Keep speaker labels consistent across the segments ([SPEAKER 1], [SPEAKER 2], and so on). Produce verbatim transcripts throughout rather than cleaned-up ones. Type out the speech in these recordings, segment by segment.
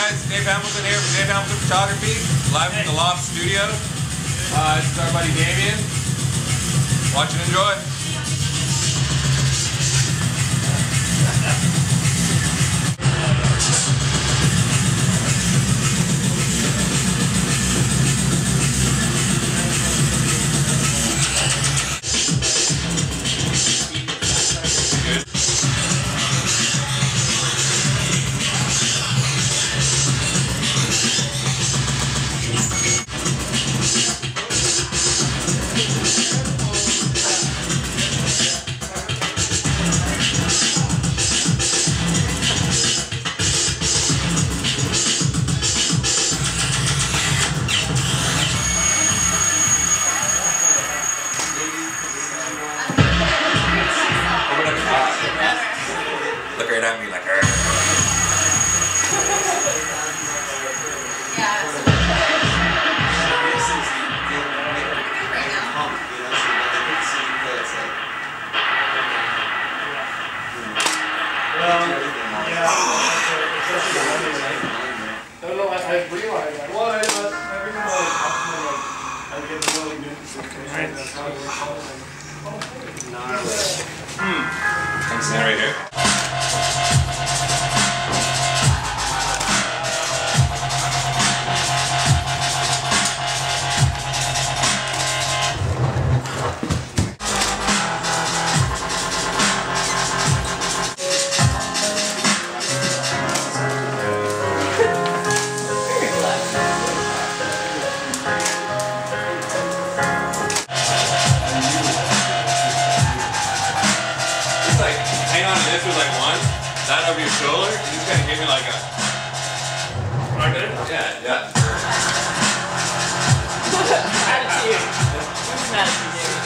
[SPEAKER 1] guys, Dave Hamilton here from Dave Hamilton Photography, live from the Loft Studio. Uh, this is our buddy Damien. Watch and enjoy. Look right at me like her.
[SPEAKER 2] Yeah.
[SPEAKER 3] Well, yeah. I don't know, I, I realized that. Well, I, every time I I get really new right, that's how it works.
[SPEAKER 1] Hmm. Come stand right here. This was like one, that over your shoulder, and you just kind of give me like a... Like it? Yeah, yeah.
[SPEAKER 2] Attitude. Who's an attitude?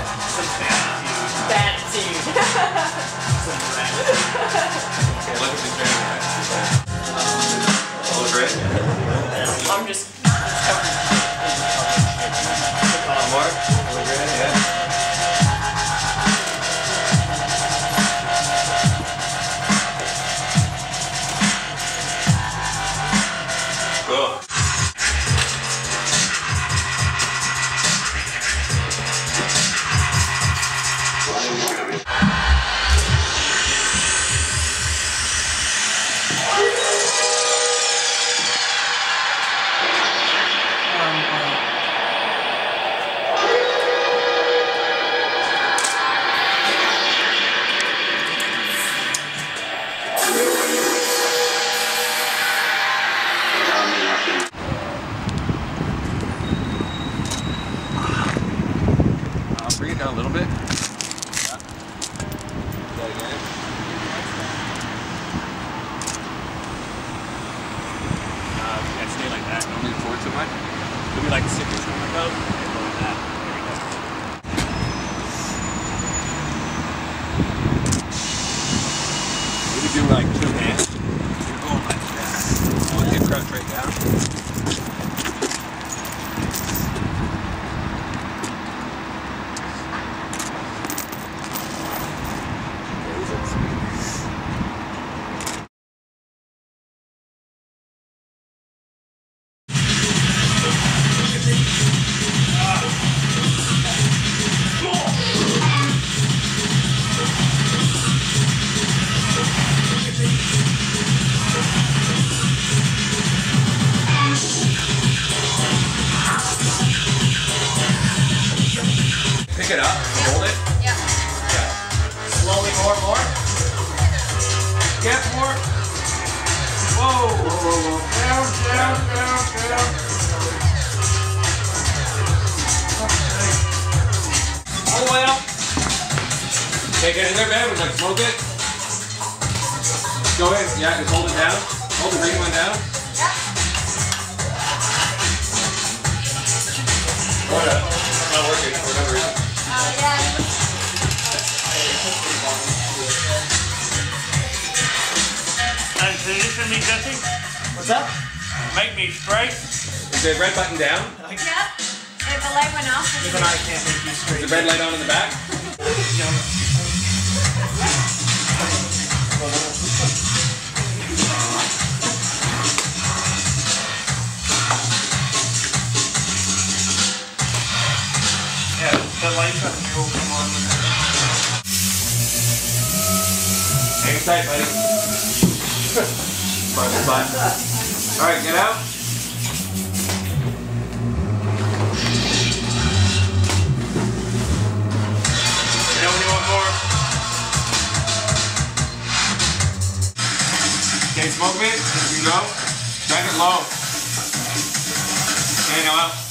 [SPEAKER 2] Bad attitude.
[SPEAKER 1] Yeah, look at this training guy. Oh, look great.
[SPEAKER 2] I'm just...
[SPEAKER 1] One more? Look great, yeah. Cool. Bring it down a little bit. Yeah. That again. Uh, yeah, stay like that. Don't move forward too much. Maybe like six or something like that. Okay, go like that. There we go. Maybe do like two hands. You're going like that. Oh, okay, crouch right down. Pick it up, hold it.
[SPEAKER 2] Yeah.
[SPEAKER 1] Yeah. Slowly, more, more. Get more. Whoa, whoa, whoa, whoa. Down, down, down, down. All the way up. Okay, get in there, man. We're gonna smoke it. Go ahead. Yeah, just hold it down. Hold the green one down.
[SPEAKER 2] Yeah.
[SPEAKER 1] Hold it. It's not working for whatever reason.
[SPEAKER 2] Uh, yeah.
[SPEAKER 3] And position me, Jesse.
[SPEAKER 4] What's that?
[SPEAKER 3] Make me straight.
[SPEAKER 1] Is the red button down?
[SPEAKER 2] Yep. If the light went off,
[SPEAKER 4] Even I can't make you
[SPEAKER 1] Is
[SPEAKER 4] straight.
[SPEAKER 1] the red light on in the back? tight, buddy. Fun spot. Alright, get out. Get out when you want more. Okay, smoke it. Here you go. Drag it low. Okay, now out.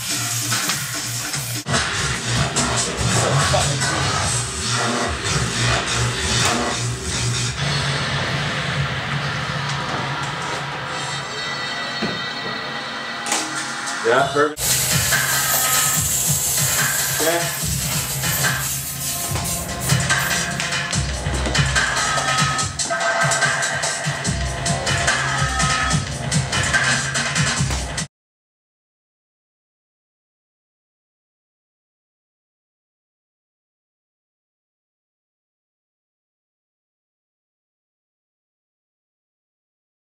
[SPEAKER 1] Yeah, perfect. Okay.